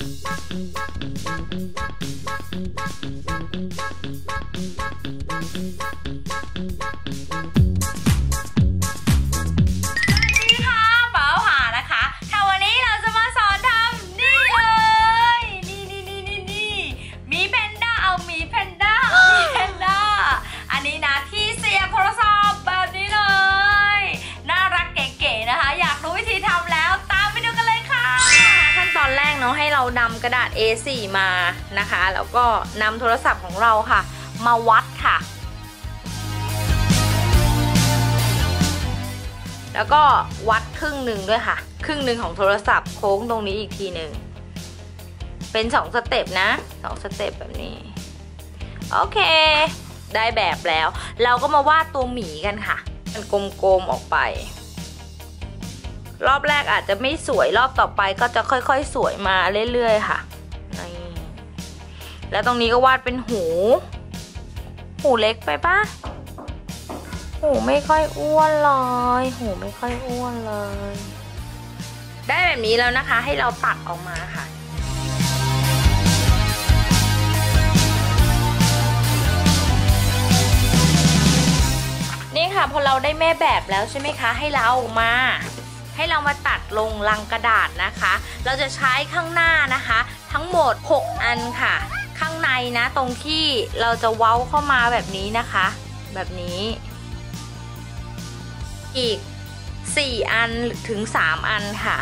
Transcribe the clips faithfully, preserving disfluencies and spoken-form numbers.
ให้เรานำกระดาษ เอ โฟร์ มานะคะแล้วก็นำโทรศัพท์ของเราค่ะมาวัดค่ะแล้วก็วัดครึ่งหนึ่งด้วยค่ะครึ่งหนึ่งของโทรศัพท์โค้งตรงนี้อีกทีหนึ่งเป็นสองสเต็ปนะสองสเต็ปแบบนี้โอเคได้แบบแล้วเราก็มาวาดตัวหมีกันค่ะมันกลมๆออกไปรอบแรกอาจจะไม่สวยรอบต่อไปก็จะค่อยๆสวยมาเรื่อยๆค่ะนี่แล้วตรงนี้ก็วาดเป็นหูหูเล็กไปปะหูไม่ค่อยอ้วนเลยหูไม่ค่อยอ้วนเลยได้แบบนี้แล้วนะคะให้เราตัดออกมาค่ะนี่ค่ะพอเราได้แม่แบบแล้วใช่ไหมคะให้เรามาให้เรามาตัดลงลังกระดาษนะคะเราจะใช้ข้างหน้านะคะทั้งหมดหกอันค่ะข้างในนะตรงที่เราจะเว้าเข้ามาแบบนี้นะคะแบบนี้อีกสี่อันถึงสามอันค่ะ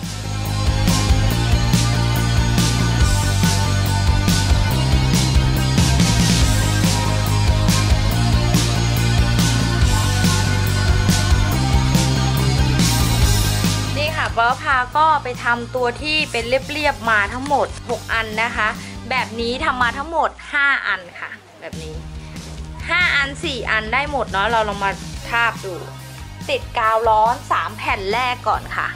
ป้าพาก็ไปทำตัวที่เป็นเรียบๆมาทั้งหมดหกอันนะคะแบบนี้ทำมาทั้งหมดห้าอันค่ะแบบนี้ห้าอันสี่อันได้หมดเนาะเราลองมาทาบดูติดกาวร้อนสามแผ่นแรกก่อนค่ะ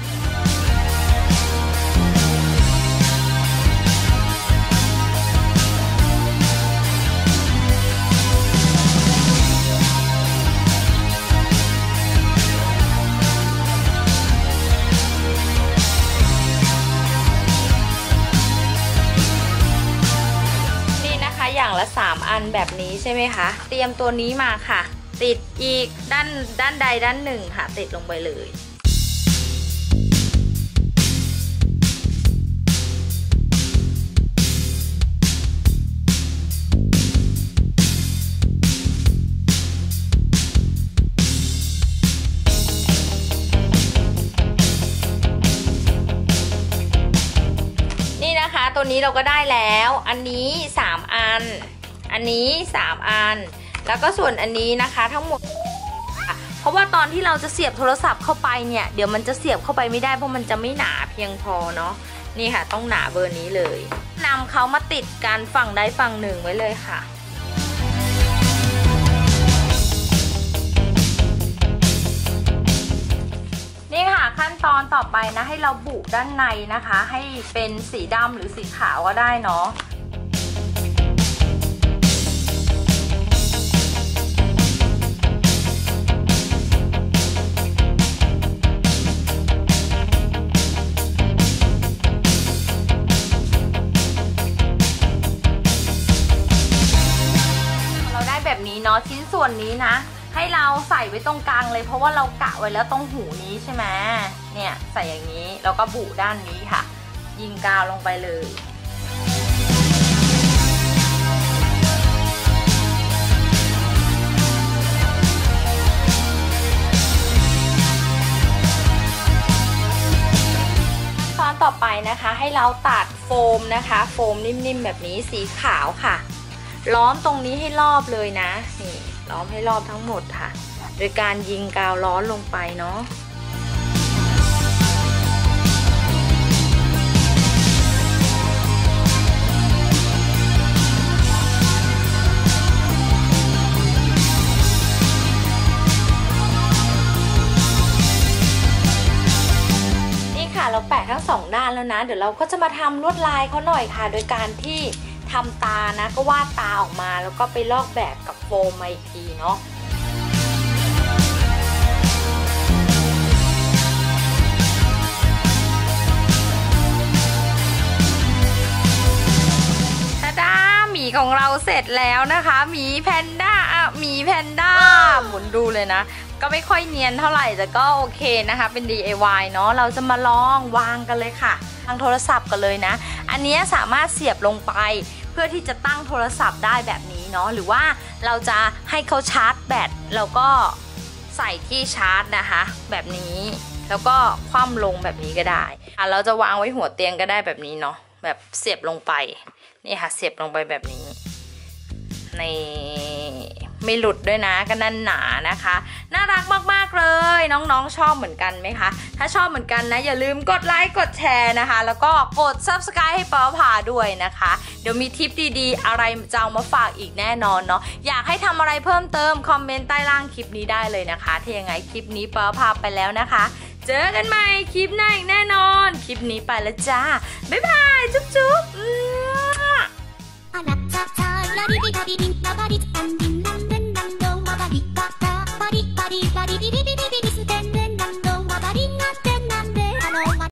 อย่างละสามอันแบบนี้ใช่ไหมคะเตรียมตัวนี้มาค่ะติดอีกด้านด้านใดด้านหนึ่งค่ะติดลงไปเลยตัวนี้เราก็ได้แล้วอันนี้สามอันอันนี้สามอันแล้วก็ส่วนอันนี้นะคะทั้งหมดเพราะว่าตอนที่เราจะเสียบโทรศัพท์เข้าไปเนี่ยเดี๋ยวมันจะเสียบเข้าไปไม่ได้เพราะมันจะไม่หนาเพียงพอเนาะนี่ค่ะต้องหนาเบอร์นี้เลยนำเขามาติดกันฝั่งใดฝั่งหนึ่งไว้เลยค่ะนี่ค่ะขั้นตอนต่อไปนะให้เราบุด้านในนะคะให้เป็นสีดำหรือสีขาวก็ได้เนาะเราได้แบบนี้เนาะชิ้นส่วนนี้นะให้เราใส่ไว้ตรงกลางเลยเพราะว่าเรากะไว้แล้วตรงหูนี้ใช่ไหมเนี่ยใส่อย่างนี้แล้วก็บุด้านนี้ค่ะยิงกาวลงไปเลยตอนต่อไปนะคะให้เราตัดโฟมนะคะโฟมนิ่มๆแบบนี้สีขาวค่ะล้อมตรงนี้ให้รอบเลยนะนี่ล้อมให้รอบทั้งหมดค่ะโดยการยิงกาวร้อนลงไปเนาะนี่ค่ะเราแปะทั้งสองด้านแล้วนะเดี๋ยวเราก็จะมาทำลวดลายเขาหน่อยค่ะโดยการที่ทำตานะก็วาดตาออกมาแล้วก็ไปลอกแบบกับโฟมมาอีกทีเนาะตของเราเสร็จแล้วนะคะหมีแพนด้าอ่ะหมีแพนด้าหมุนดูเลยนะก็ไม่ค่อยเนียนเท่าไหร่แต่ก็โอเคนะคะเป็น ดี ไอ วาย เนาะเราจะมาลองวางกันเลยค่ะทางโทรศัพท์กันเลยนะอันนี้สามารถเสียบลงไปเพื่อที่จะตั้งโทรศัพท์ได้แบบนี้เนาะหรือว่าเราจะให้เขาชาร์จแบตแล้วก็ใส่ที่ชาร์จนะคะแบบนี้แล้วก็คว่ำลงแบบนี้ก็ได้อ่ะเราจะวางไว้หัวเตียงก็ได้แบบนี้เนาะแบบเสียบลงไปนี่ค่ะเสียบลงไปแบบนี้ในไม่หลุดด้วยนะก็นั่นหนานะคะน่ารักมากๆเลยน้องๆชอบเหมือนกันไหมคะถ้าชอบเหมือนกันนะอย่าลืมกดไลค์กดแชร์นะคะแล้วก็กด ซับสไครบ์ ให้เปาพาด้วยนะคะเดี๋ยวมีทิปดีๆอะไรจะเอามาฝากอีกแน่นอนเนาะอยากให้ทำอะไรเพิ่มเติมคอมเมนต์ใต้ล่างคลิปนี้ได้เลยนะคะถ้ายังไงคลิปนี้เปาพาไปแล้วนะคะเจอกันใหม่คลิปหน้าอีกแน่นอนคลิปนี้ไปแล้วจ้าบ๊ายบายจุ๊บๆ